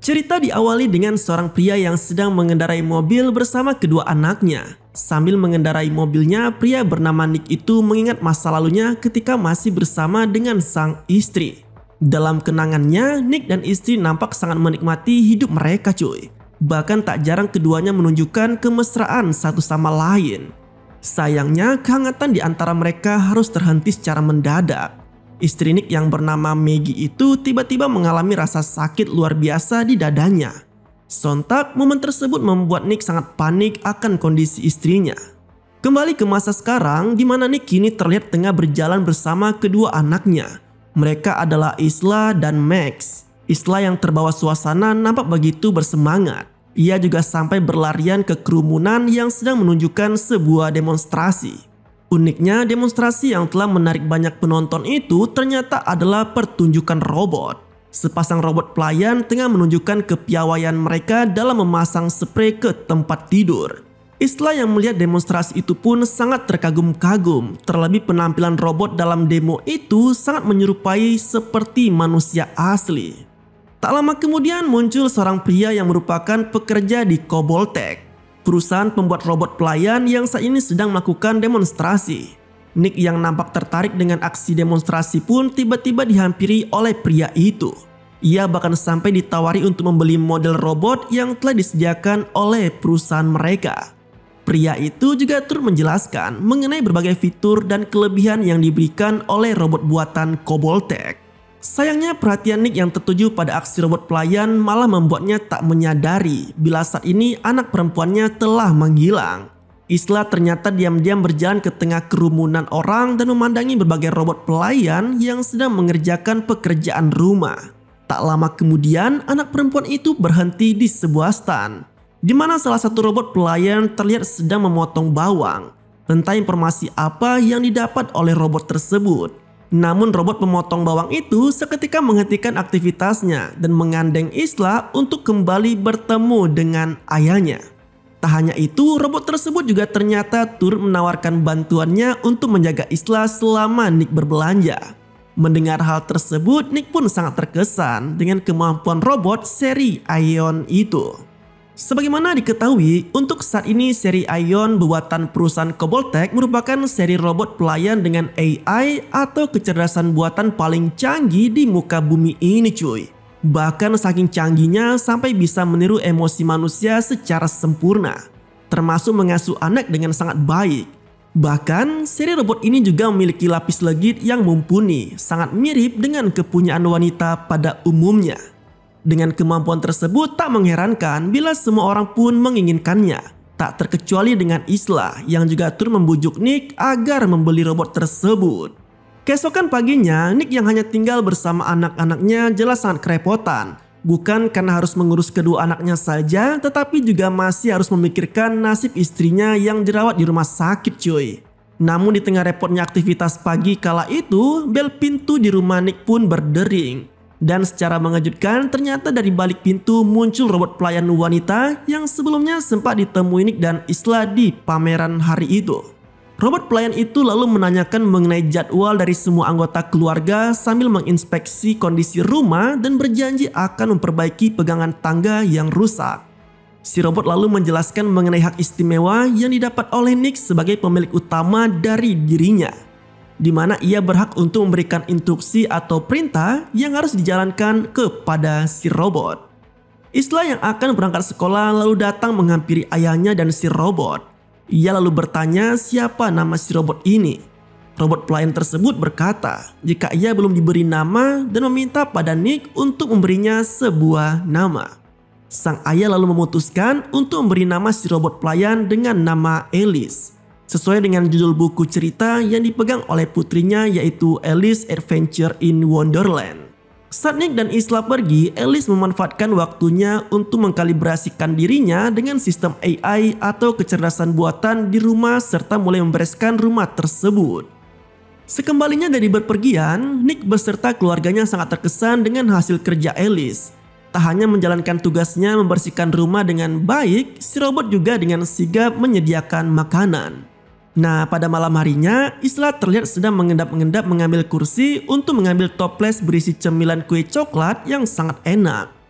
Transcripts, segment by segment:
Cerita diawali dengan seorang pria yang sedang mengendarai mobil bersama kedua anaknya. Sambil mengendarai mobilnya, pria bernama Nick itu mengingat masa lalunya ketika masih bersama dengan sang istri. Dalam kenangannya, Nick dan istri nampak sangat menikmati hidup mereka cuy. Bahkan tak jarang keduanya menunjukkan kemesraan satu sama lain. Sayangnya, kehangatan di antara mereka harus terhenti secara mendadak. Istri Nick yang bernama Maggie itu tiba-tiba mengalami rasa sakit luar biasa di dadanya. Sontak, momen tersebut membuat Nick sangat panik akan kondisi istrinya. Kembali ke masa sekarang, di mana Nick kini terlihat tengah berjalan bersama kedua anaknya. Mereka adalah Isla dan Max. Isla yang terbawa suasana nampak begitu bersemangat. Ia juga sampai berlarian ke kerumunan yang sedang menunjukkan sebuah demonstrasi. Uniknya, demonstrasi yang telah menarik banyak penonton itu ternyata adalah pertunjukan robot. Sepasang robot pelayan tengah menunjukkan kepiawaian mereka dalam memasang sprei ke tempat tidur. Isla yang melihat demonstrasi itu pun sangat terkagum-kagum. Terlebih penampilan robot dalam demo itu sangat menyerupai seperti manusia asli. Tak lama kemudian muncul seorang pria yang merupakan pekerja di Coboltech, perusahaan pembuat robot pelayan yang saat ini sedang melakukan demonstrasi. Nick yang nampak tertarik dengan aksi demonstrasi pun tiba-tiba dihampiri oleh pria itu. Ia bahkan sampai ditawari untuk membeli model robot yang telah disediakan oleh perusahaan mereka. Pria itu juga turut menjelaskan mengenai berbagai fitur dan kelebihan yang diberikan oleh robot buatan Coboltech. Sayangnya perhatian Nick yang tertuju pada aksi robot pelayan malah membuatnya tak menyadari bila saat ini anak perempuannya telah menghilang. Isla ternyata diam-diam berjalan ke tengah kerumunan orang dan memandangi berbagai robot pelayan yang sedang mengerjakan pekerjaan rumah. Tak lama kemudian anak perempuan itu berhenti di sebuah stand, di mana salah satu robot pelayan terlihat sedang memotong bawang. Entah informasi apa yang didapat oleh robot tersebut. Namun robot pemotong bawang itu seketika menghentikan aktivitasnya dan mengandeng Isla untuk kembali bertemu dengan ayahnya. Tak hanya itu, robot tersebut juga ternyata turut menawarkan bantuannya untuk menjaga Isla selama Nick berbelanja. Mendengar hal tersebut, Nick pun sangat terkesan dengan kemampuan robot seri Ion itu. Sebagaimana diketahui, untuk saat ini seri Ion buatan perusahaan Coboltech merupakan seri robot pelayan dengan AI atau kecerdasan buatan paling canggih di muka bumi ini cuy. Bahkan saking canggihnya sampai bisa meniru emosi manusia secara sempurna, termasuk mengasuh anak dengan sangat baik. Bahkan seri robot ini juga memiliki lapis legit yang mumpuni, sangat mirip dengan kepunyaan wanita pada umumnya. Dengan kemampuan tersebut tak mengherankan bila semua orang pun menginginkannya. Tak terkecuali dengan Isla yang juga turut membujuk Nick agar membeli robot tersebut. Keesokan paginya, Nick yang hanya tinggal bersama anak-anaknya jelas sangat kerepotan. Bukan karena harus mengurus kedua anaknya saja, tetapi juga masih harus memikirkan nasib istrinya yang dirawat di rumah sakit cuy. Namun di tengah repotnya aktivitas pagi kala itu, bel pintu di rumah Nick pun berdering. Dan secara mengejutkan ternyata dari balik pintu muncul robot pelayan wanita yang sebelumnya sempat ditemui Nick dan Isla di pameran hari itu. Robot pelayan itu lalu menanyakan mengenai jadwal dari semua anggota keluarga sambil menginspeksi kondisi rumah dan berjanji akan memperbaiki pegangan tangga yang rusak. Si robot lalu menjelaskan mengenai hak istimewa yang didapat oleh Nick sebagai pemilik utama dari dirinya, di mana ia berhak untuk memberikan instruksi atau perintah yang harus dijalankan kepada si robot. Isla yang akan berangkat sekolah lalu datang menghampiri ayahnya dan si robot. Ia lalu bertanya siapa nama si robot ini. Robot pelayan tersebut berkata jika ia belum diberi nama dan meminta pada Nick untuk memberinya sebuah nama. Sang ayah lalu memutuskan untuk memberi nama si robot pelayan dengan nama Alice, sesuai dengan judul buku cerita yang dipegang oleh putrinya yaitu Alice Adventure in Wonderland. Saat Nick dan Isla pergi, Alice memanfaatkan waktunya untuk mengkalibrasikan dirinya dengan sistem AI atau kecerdasan buatan di rumah serta mulai membereskan rumah tersebut. Sekembalinya dari berpergian, Nick beserta keluarganya sangat terkesan dengan hasil kerja Alice. Tak hanya menjalankan tugasnya membersihkan rumah dengan baik, si robot juga dengan sigap menyediakan makanan. Nah, pada malam harinya, Isla terlihat sedang mengendap-engendap mengambil kursi untuk mengambil toples berisi cemilan kue coklat yang sangat enak.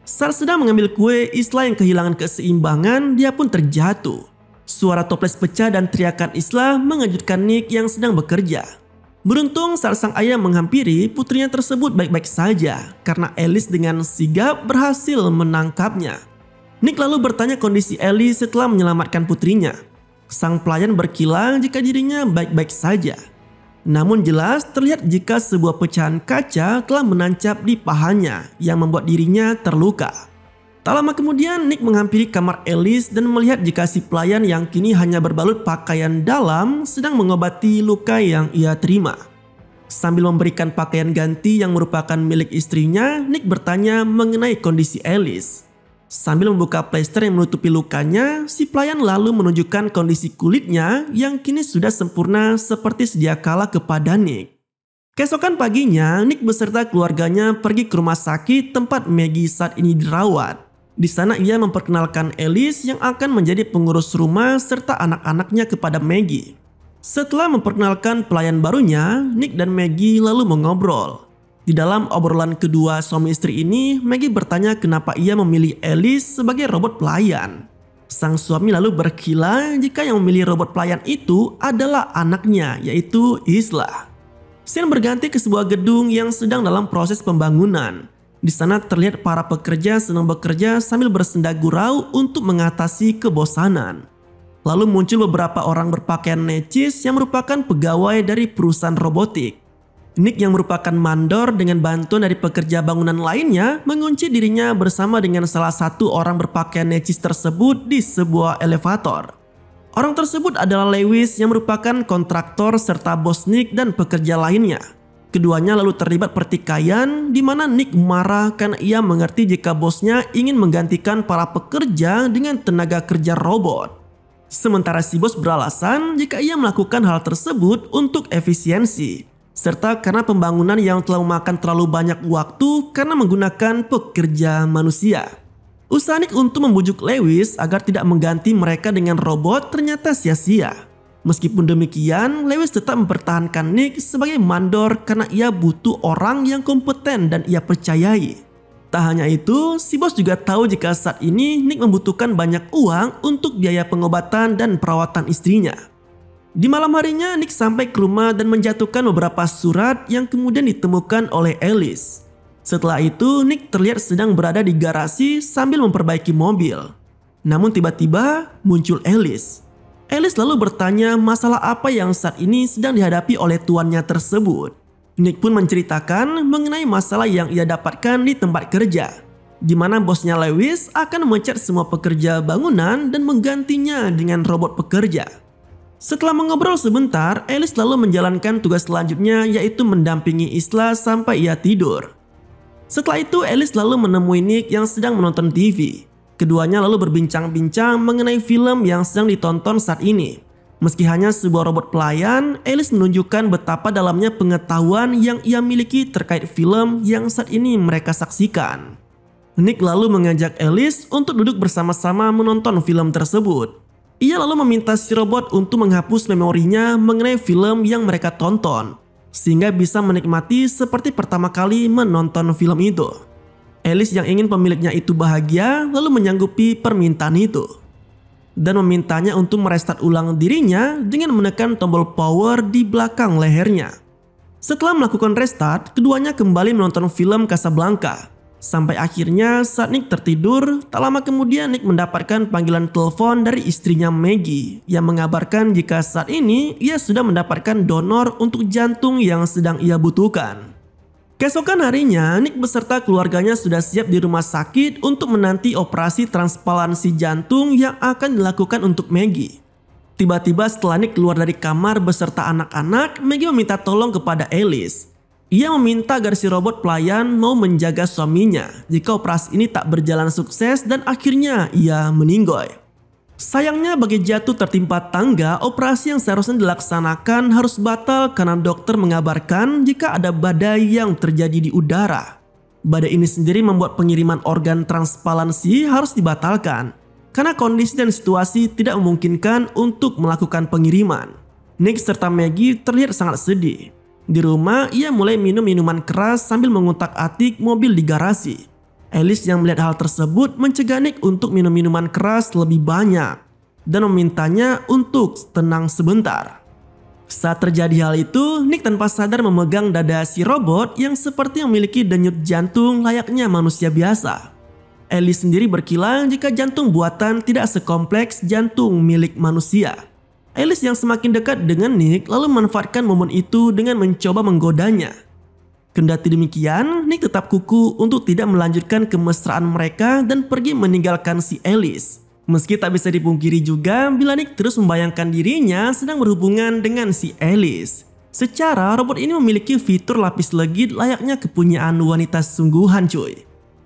Saat sedang mengambil kue, Isla yang kehilangan keseimbangan, dia pun terjatuh. Suara toples pecah dan teriakan Isla mengejutkan Nick yang sedang bekerja. Beruntung saat sang ayah menghampiri, putrinya tersebut baik-baik saja karena Alice dengan sigap berhasil menangkapnya. Nick lalu bertanya kondisi Alice setelah menyelamatkan putrinya. Sang pelayan berkilang jika dirinya baik-baik saja. Namun jelas terlihat jika sebuah pecahan kaca telah menancap di pahanya yang membuat dirinya terluka. Tak lama kemudian Nick menghampiri kamar Alice dan melihat jika si pelayan yang kini hanya berbalut pakaian dalam sedang mengobati luka yang ia terima. Sambil memberikan pakaian ganti yang merupakan milik istrinya, Nick bertanya mengenai kondisi Alice. Sambil membuka plester yang menutupi lukanya, si pelayan lalu menunjukkan kondisi kulitnya yang kini sudah sempurna seperti sedia kala kepada Nick. Keesokan paginya, Nick beserta keluarganya pergi ke rumah sakit tempat Maggie saat ini dirawat. Di sana ia memperkenalkan Alice yang akan menjadi pengurus rumah serta anak-anaknya kepada Maggie. Setelah memperkenalkan pelayan barunya, Nick dan Maggie lalu mengobrol. Di dalam obrolan kedua suami istri ini, Maggie bertanya kenapa ia memilih Alice sebagai robot pelayan. Sang suami lalu berkilah jika yang memilih robot pelayan itu adalah anaknya, yaitu Isla. Scene berganti ke sebuah gedung yang sedang dalam proses pembangunan. Di sana terlihat para pekerja sedang bekerja sambil bersenda gurau untuk mengatasi kebosanan. Lalu muncul beberapa orang berpakaian necis yang merupakan pegawai dari perusahaan robotik. Nick yang merupakan mandor dengan bantuan dari pekerja bangunan lainnya mengunci dirinya bersama dengan salah satu orang berpakaian necis tersebut di sebuah elevator. Orang tersebut adalah Lewis yang merupakan kontraktor serta bos Nick dan pekerja lainnya. Keduanya lalu terlibat pertikaian di mana Nick marah karena ia mengerti jika bosnya ingin menggantikan para pekerja dengan tenaga kerja robot. Sementara si bos beralasan jika ia melakukan hal tersebut untuk efisiensi, serta karena pembangunan yang telah memakan terlalu banyak waktu karena menggunakan pekerja manusia. Usaha Nick untuk membujuk Lewis agar tidak mengganti mereka dengan robot ternyata sia-sia. Meskipun demikian, Lewis tetap mempertahankan Nick sebagai mandor karena ia butuh orang yang kompeten dan ia percayai. Tak hanya itu, si bos juga tahu jika saat ini Nick membutuhkan banyak uang untuk biaya pengobatan dan perawatan istrinya. Di malam harinya, Nick sampai ke rumah dan menjatuhkan beberapa surat yang kemudian ditemukan oleh Alice. Setelah itu, Nick terlihat sedang berada di garasi sambil memperbaiki mobil. Namun tiba-tiba muncul Alice. Alice lalu bertanya masalah apa yang saat ini sedang dihadapi oleh tuannya tersebut. Nick pun menceritakan mengenai masalah yang ia dapatkan di tempat kerja, di mana bosnya Lewis akan memecat semua pekerja bangunan dan menggantinya dengan robot pekerja. Setelah mengobrol sebentar, Alice lalu menjalankan tugas selanjutnya, yaitu mendampingi Isla sampai ia tidur. Setelah itu Alice lalu menemui Nick yang sedang menonton TV. Keduanya lalu berbincang-bincang mengenai film yang sedang ditonton saat ini. Meski hanya sebuah robot pelayan, Alice menunjukkan betapa dalamnya pengetahuan yang ia miliki terkait film yang saat ini mereka saksikan. Nick lalu mengajak Alice untuk duduk bersama-sama menonton film tersebut. Ia lalu meminta si robot untuk menghapus memorinya mengenai film yang mereka tonton, sehingga bisa menikmati seperti pertama kali menonton film itu. Alice yang ingin pemiliknya itu bahagia lalu menyanggupi permintaan itu dan memintanya untuk merestart ulang dirinya dengan menekan tombol power di belakang lehernya. Setelah melakukan restart, keduanya kembali menonton film Casablanca. Sampai akhirnya saat Nick tertidur, tak lama kemudian Nick mendapatkan panggilan telepon dari istrinya Maggie yang mengabarkan jika saat ini ia sudah mendapatkan donor untuk jantung yang sedang ia butuhkan. Keesokan harinya, Nick beserta keluarganya sudah siap di rumah sakit untuk menanti operasi transplantasi jantung yang akan dilakukan untuk Maggie. Tiba-tiba setelah Nick keluar dari kamar beserta anak-anak, Maggie meminta tolong kepada Alice. Ia meminta agar si robot pelayan mau menjaga suaminya jika operasi ini tak berjalan sukses dan akhirnya ia meninggoy. Sayangnya bagi jatuh tertimpa tangga, operasi yang seharusnya dilaksanakan harus batal karena dokter mengabarkan jika ada badai yang terjadi di udara. Badai ini sendiri membuat pengiriman organ transplantasi harus dibatalkan karena kondisi dan situasi tidak memungkinkan untuk melakukan pengiriman. Nick serta Maggie terlihat sangat sedih. Di rumah, ia mulai minum minuman keras sambil mengutak-atik mobil di garasi. Alice yang melihat hal tersebut mencegah Nick untuk minum minuman keras lebih banyak dan memintanya untuk tenang sebentar. Saat terjadi hal itu, Nick tanpa sadar memegang dada si robot yang seperti memiliki denyut jantung layaknya manusia biasa. Alice sendiri berkilah jika jantung buatan tidak sekompleks jantung milik manusia. Alice yang semakin dekat dengan Nick lalu memanfaatkan momen itu dengan mencoba menggodanya. Kendati demikian, Nick tetap kukuh untuk tidak melanjutkan kemesraan mereka dan pergi meninggalkan si Alice. Meski tak bisa dipungkiri juga bila Nick terus membayangkan dirinya sedang berhubungan dengan si Alice. Secara robot ini memiliki fitur lapis legit layaknya kepunyaan wanita sungguhan cuy.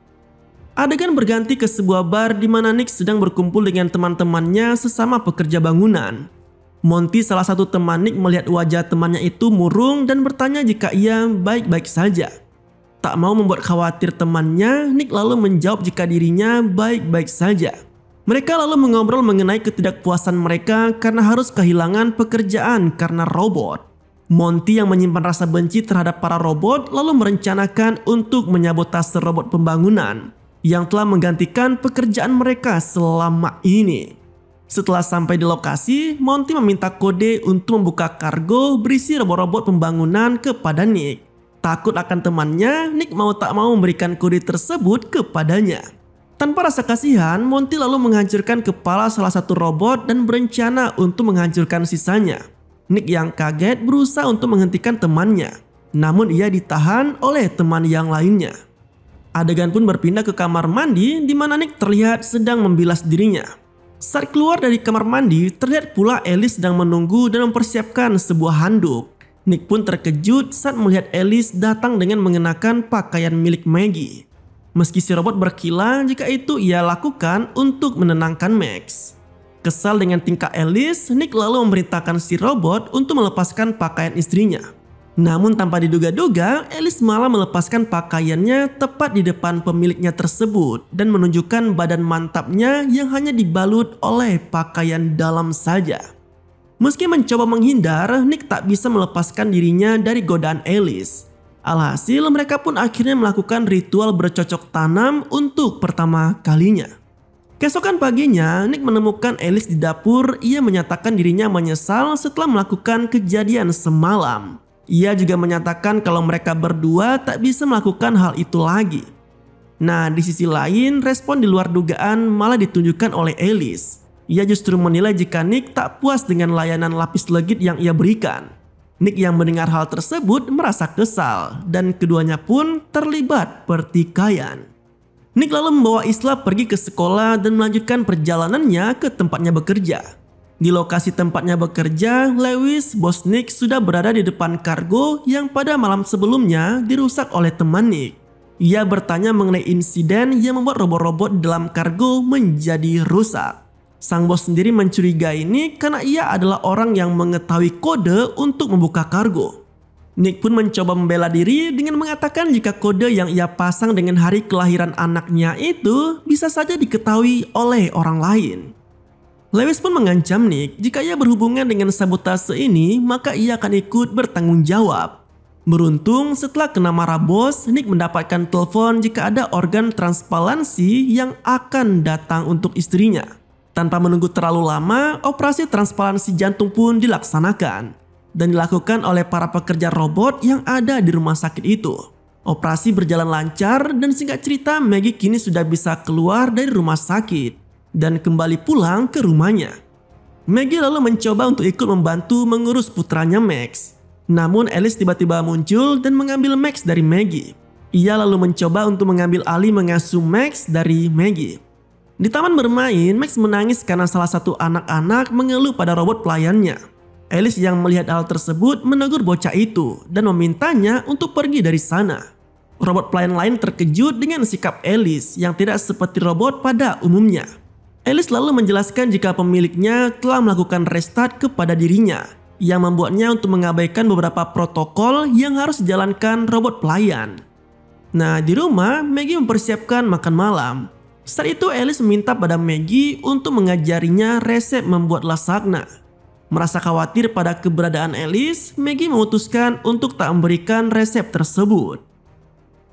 Adegan berganti ke sebuah bar di mana Nick sedang berkumpul dengan teman-temannya sesama pekerja bangunan. Monty, salah satu teman Nick, melihat wajah temannya itu murung dan bertanya jika ia baik-baik saja. Tak mau membuat khawatir temannya, Nick lalu menjawab jika dirinya baik-baik saja. Mereka lalu mengobrol mengenai ketidakpuasan mereka karena harus kehilangan pekerjaan karena robot. Monty yang menyimpan rasa benci terhadap para robot lalu merencanakan untuk menyabotase robot pembangunan yang telah menggantikan pekerjaan mereka selama ini. Setelah sampai di lokasi, Monty meminta kode untuk membuka kargo berisi robot-robot pembangunan kepada Nick. Takut akan temannya, Nick mau tak mau memberikan kode tersebut kepadanya. Tanpa rasa kasihan, Monty lalu menghancurkan kepala salah satu robot dan berencana untuk menghancurkan sisanya. Nick yang kaget berusaha untuk menghentikan temannya, namun ia ditahan oleh teman yang lainnya. Adegan pun berpindah ke kamar mandi di mana Nick terlihat sedang membilas dirinya. Saat keluar dari kamar mandi, terlihat pula Alice sedang menunggu dan mempersiapkan sebuah handuk. Nick pun terkejut saat melihat Alice datang dengan mengenakan pakaian milik Maggie. Meski si robot berkilah jika itu ia lakukan untuk menenangkan Max. Kesal dengan tingkah Alice, Nick lalu memerintahkan si robot untuk melepaskan pakaian istrinya. Namun tanpa diduga-duga, Alice malah melepaskan pakaiannya tepat di depan pemiliknya tersebut dan menunjukkan badan mantapnya yang hanya dibalut oleh pakaian dalam saja. Meski mencoba menghindar, Nick tak bisa melepaskan dirinya dari godaan Alice. Alhasil mereka pun akhirnya melakukan ritual bercocok tanam untuk pertama kalinya. Keesokan paginya, Nick menemukan Alice di dapur. Ia menyatakan dirinya menyesal setelah melakukan kejadian semalam. Ia juga menyatakan kalau mereka berdua tak bisa melakukan hal itu lagi. Nah, di sisi lain, respon di luar dugaan malah ditunjukkan oleh Alice. Ia justru menilai jika Nick tak puas dengan layanan lapis legit yang ia berikan. Nick yang mendengar hal tersebut merasa kesal dan keduanya pun terlibat pertikaian. Nick lalu membawa Isla pergi ke sekolah dan melanjutkan perjalanannya ke tempatnya bekerja. Di lokasi tempatnya bekerja, Lewis, bos Nick, sudah berada di depan kargo yang pada malam sebelumnya dirusak oleh teman Nick. Ia bertanya mengenai insiden yang membuat robot-robot dalam kargo menjadi rusak. Sang bos sendiri mencurigai Nick karena ia adalah orang yang mengetahui kode untuk membuka kargo. Nick pun mencoba membela diri dengan mengatakan jika kode yang ia pasang dengan hari kelahiran anaknya itu bisa saja diketahui oleh orang lain. Lewis pun mengancam Nick jika ia berhubungan dengan sabotase ini maka ia akan ikut bertanggung jawab. Beruntung setelah kena marah bos, Nick mendapatkan telepon jika ada organ transparansi yang akan datang untuk istrinya. Tanpa menunggu terlalu lama, operasi transparansi jantung pun dilaksanakan dan dilakukan oleh para pekerja robot yang ada di rumah sakit itu. Operasi berjalan lancar dan singkat cerita Maggie kini sudah bisa keluar dari rumah sakit dan kembali pulang ke rumahnya. Maggie lalu mencoba untuk ikut membantu mengurus putranya Max. Namun Alice tiba-tiba muncul dan mengambil Max dari Maggie. Ia lalu mencoba untuk mengambil alih mengasuh Max dari Maggie. Di taman bermain, Max menangis karena salah satu anak-anak mengeluh pada robot pelayannya. Alice yang melihat hal tersebut menegur bocah itu dan memintanya untuk pergi dari sana. Robot pelayan lain terkejut dengan sikap Alice yang tidak seperti robot pada umumnya. Alice lalu menjelaskan jika pemiliknya telah melakukan restart kepada dirinya yang membuatnya untuk mengabaikan beberapa protokol yang harus dijalankan robot pelayan. Nah, di rumah Maggie mempersiapkan makan malam. Saat itu Alice meminta pada Maggie untuk mengajarinya resep membuat lasagna. Merasa khawatir pada keberadaan Alice, Maggie memutuskan untuk tak memberikan resep tersebut.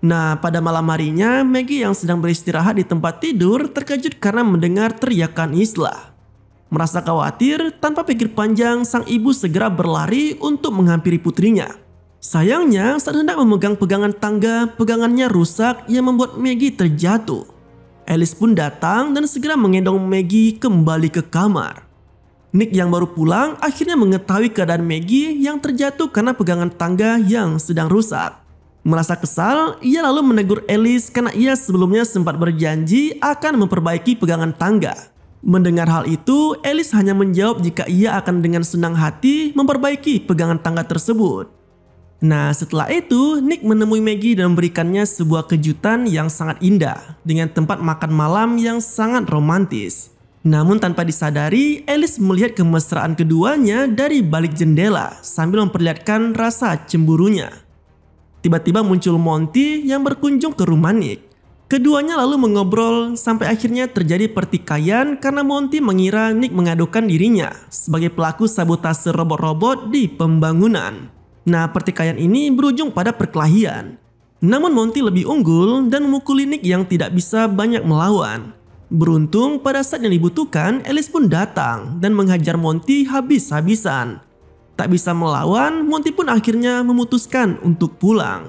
Nah, pada malam harinya, Maggie yang sedang beristirahat di tempat tidur terkejut karena mendengar teriakan Isla. Merasa khawatir, tanpa pikir panjang, sang ibu segera berlari untuk menghampiri putrinya. Sayangnya, saat hendak memegang pegangan tangga, pegangannya rusak yang membuat Maggie terjatuh. Alice pun datang dan segera menggendong Maggie kembali ke kamar. Nick yang baru pulang akhirnya mengetahui keadaan Maggie yang terjatuh karena pegangan tangga yang sedang rusak. Merasa kesal, ia lalu menegur Alice karena ia sebelumnya sempat berjanji akan memperbaiki pegangan tangga. Mendengar hal itu, Alice hanya menjawab jika ia akan dengan senang hati memperbaiki pegangan tangga tersebut. Nah, setelah itu, Nick menemui Maggie dan memberikannya sebuah kejutan yang sangat indah dengan tempat makan malam yang sangat romantis. Namun tanpa disadari, Alice melihat kemesraan keduanya dari balik jendela sambil memperlihatkan rasa cemburunya. Tiba-tiba muncul Monty yang berkunjung ke rumah Nick. Keduanya lalu mengobrol sampai akhirnya terjadi pertikaian karena Monty mengira Nick mengadukan dirinya sebagai pelaku sabotase robot-robot di pembangunan. Nah, pertikaian ini berujung pada perkelahian. Namun Monty lebih unggul dan memukuli Nick yang tidak bisa banyak melawan. Beruntung pada saat yang dibutuhkan, Alice pun datang dan menghajar Monty habis-habisan. Tak bisa melawan, Monty pun akhirnya memutuskan untuk pulang.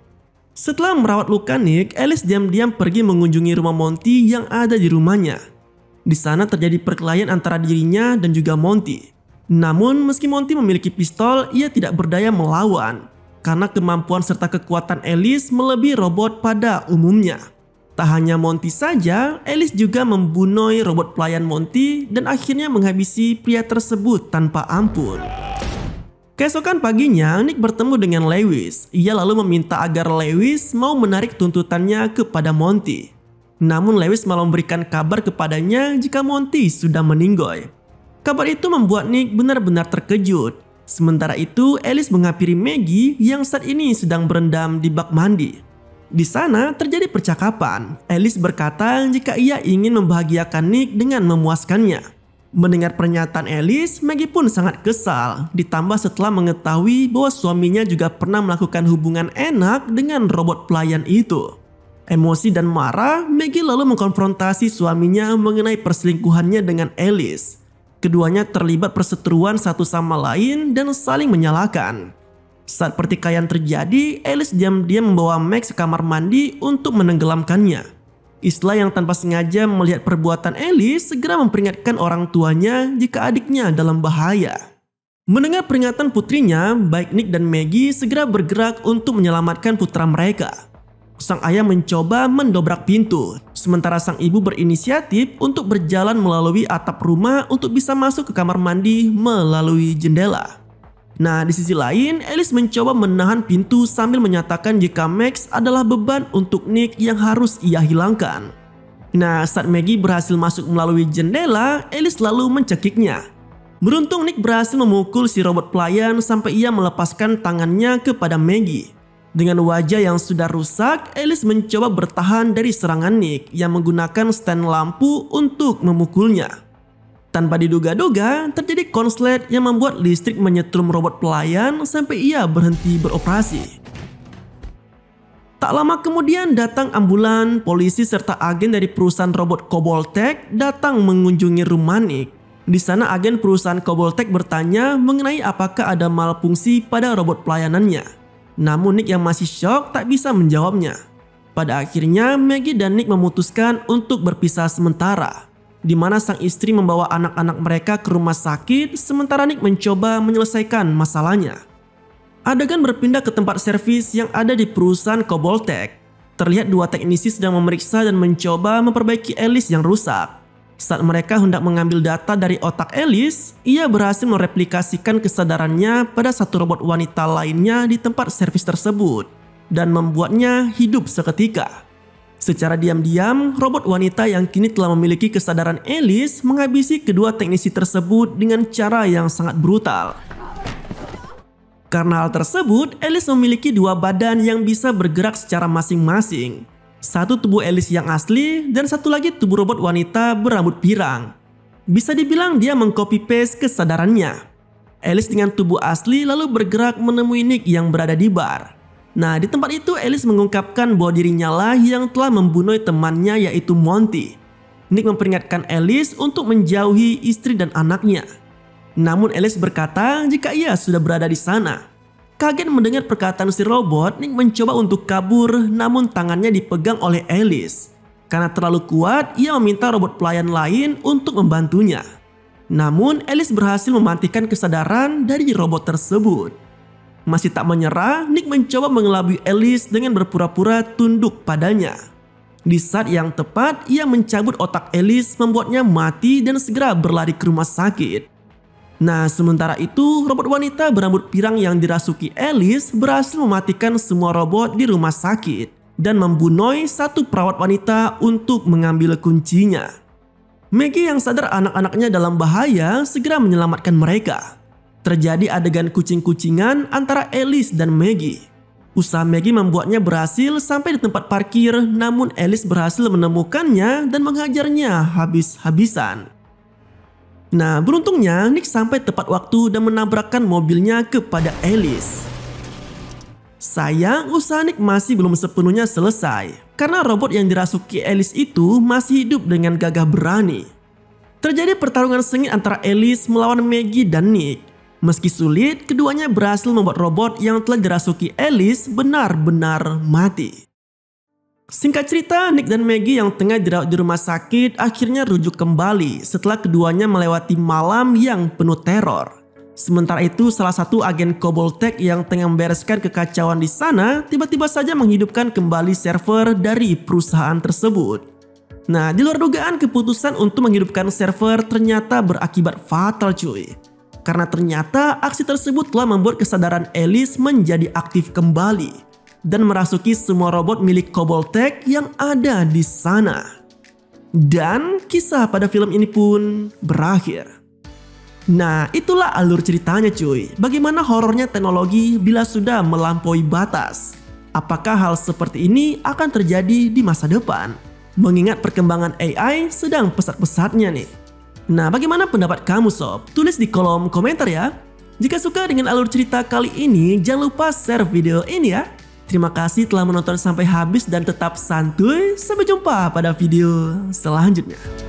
Setelah merawat luka Nick, Alice diam-diam pergi mengunjungi rumah Monty yang ada di rumahnya. Di sana terjadi perkelahian antara dirinya dan juga Monty. Namun meski Monty memiliki pistol, ia tidak berdaya melawan karena kemampuan serta kekuatan Alice melebihi robot pada umumnya. Tak hanya Monty saja, Alice juga membunuh robot pelayan Monty dan akhirnya menghabisi pria tersebut tanpa ampun. Keesokan paginya, Nick bertemu dengan Lewis. Ia lalu meminta agar Lewis mau menarik tuntutannya kepada Monty. Namun Lewis malah memberikan kabar kepadanya jika Monty sudah meninggal. Kabar itu membuat Nick benar-benar terkejut. Sementara itu, Alice menghampiri Maggie yang saat ini sedang berendam di bak mandi. Di sana terjadi percakapan. Alice berkata jika ia ingin membahagiakan Nick dengan memuaskannya. Mendengar pernyataan Alice, Maggie pun sangat kesal. Ditambah setelah mengetahui bahwa suaminya juga pernah melakukan hubungan enak dengan robot pelayan itu. Emosi dan marah, Maggie lalu mengkonfrontasi suaminya mengenai perselingkuhannya dengan Alice. Keduanya terlibat perseteruan satu sama lain dan saling menyalahkan. Saat pertikaian terjadi, Alice diam-diam membawa Max ke kamar mandi untuk menenggelamkannya. Isla yang tanpa sengaja melihat perbuatan Alice segera memperingatkan orang tuanya jika adiknya dalam bahaya. Mendengar peringatan putrinya, baik Nick dan Maggie segera bergerak untuk menyelamatkan putra mereka. Sang ayah mencoba mendobrak pintu, sementara sang ibu berinisiatif untuk berjalan melalui atap rumah untuk bisa masuk ke kamar mandi melalui jendela. Nah, di sisi lain, Alice mencoba menahan pintu sambil menyatakan jika Max adalah beban untuk Nick yang harus ia hilangkan. Nah, saat Maggie berhasil masuk melalui jendela, Alice lalu mencekiknya. Beruntung Nick berhasil memukul si robot pelayan sampai ia melepaskan tangannya kepada Maggie. Dengan wajah yang sudah rusak, Alice mencoba bertahan dari serangan Nick yang menggunakan stand lampu untuk memukulnya. Tanpa diduga-duga, terjadi konslet yang membuat listrik menyetrum robot pelayan sampai ia berhenti beroperasi. Tak lama kemudian datang ambulan, polisi serta agen dari perusahaan robot Coboltech datang mengunjungi rumah Nick. Di sana agen perusahaan Coboltech bertanya mengenai apakah ada malfungsi pada robot pelayanannya. Namun Nick yang masih shock tak bisa menjawabnya. Pada akhirnya Maggie dan Nick memutuskan untuk berpisah sementara, di mana sang istri membawa anak-anak mereka ke rumah sakit sementara Nick mencoba menyelesaikan masalahnya. Adegan berpindah ke tempat servis yang ada di perusahaan Coboltech. Terlihat dua teknisi sedang memeriksa dan mencoba memperbaiki Alice yang rusak. Saat mereka hendak mengambil data dari otak Alice, ia berhasil mereplikasikan kesadarannya pada satu robot wanita lainnya di tempat servis tersebut dan membuatnya hidup seketika. Secara diam-diam, robot wanita yang kini telah memiliki kesadaran Alice menghabisi kedua teknisi tersebut dengan cara yang sangat brutal. Karena hal tersebut, Alice memiliki dua badan yang bisa bergerak secara masing-masing. Satu tubuh Alice yang asli dan satu lagi tubuh robot wanita berambut pirang. Bisa dibilang dia mengcopy-paste kesadarannya. Alice dengan tubuh asli lalu bergerak menemui Nick yang berada di bar. Nah, di tempat itu Alice mengungkapkan bahwa dirinya lah yang telah membunuh temannya yaitu Monty. Nick memperingatkan Alice untuk menjauhi istri dan anaknya. Namun Alice berkata jika ia sudah berada di sana. Kaget mendengar perkataan si robot, Nick mencoba untuk kabur namun tangannya dipegang oleh Alice. Karena terlalu kuat, ia meminta robot pelayan lain untuk membantunya. Namun Alice berhasil mematikan kesadaran dari robot tersebut. Masih tak menyerah, Nick mencoba mengelabui Alice dengan berpura-pura tunduk padanya. Di saat yang tepat, ia mencabut otak Alice membuatnya mati dan segera berlari ke rumah sakit. Nah, sementara itu, robot wanita berambut pirang yang dirasuki Alice berhasil mematikan semua robot di rumah sakit dan membunuh satu perawat wanita untuk mengambil kuncinya. Maggie yang sadar anak-anaknya dalam bahaya segera menyelamatkan mereka. Terjadi adegan kucing-kucingan antara Alice dan Maggie. Usaha Maggie membuatnya berhasil sampai di tempat parkir, namun Alice berhasil menemukannya dan menghajarnya habis-habisan. Nah, beruntungnya Nick sampai tepat waktu dan menabrakkan mobilnya kepada Alice. Sayang, usaha Nick masih belum sepenuhnya selesai, karena robot yang dirasuki Alice itu masih hidup dengan gagah berani. Terjadi pertarungan sengit antara Alice melawan Maggie dan Nick. Meski sulit, keduanya berhasil membuat robot yang telah dirasuki Alice benar-benar mati. Singkat cerita, Nick dan Maggie yang tengah dirawat di rumah sakit akhirnya rujuk kembali setelah keduanya melewati malam yang penuh teror. Sementara itu, salah satu agen Koboltech yang tengah membereskan kekacauan di sana tiba-tiba saja menghidupkan kembali server dari perusahaan tersebut. Nah, di luar dugaan, keputusan untuk menghidupkan server ternyata berakibat fatal cuy. Karena ternyata aksi tersebut telah membuat kesadaran Alice menjadi aktif kembali dan merasuki semua robot milik Koboltech yang ada di sana. Dan kisah pada film ini pun berakhir. Nah, itulah alur ceritanya cuy. Bagaimana horornya teknologi bila sudah melampaui batas? Apakah hal seperti ini akan terjadi di masa depan? Mengingat perkembangan AI sedang pesat-pesatnya nih. Nah, bagaimana pendapat kamu sob? Tulis di kolom komentar ya. Jika suka dengan alur cerita kali ini, jangan lupa share video ini ya. Terima kasih telah menonton sampai habis dan tetap santuy. Sampai jumpa pada video selanjutnya.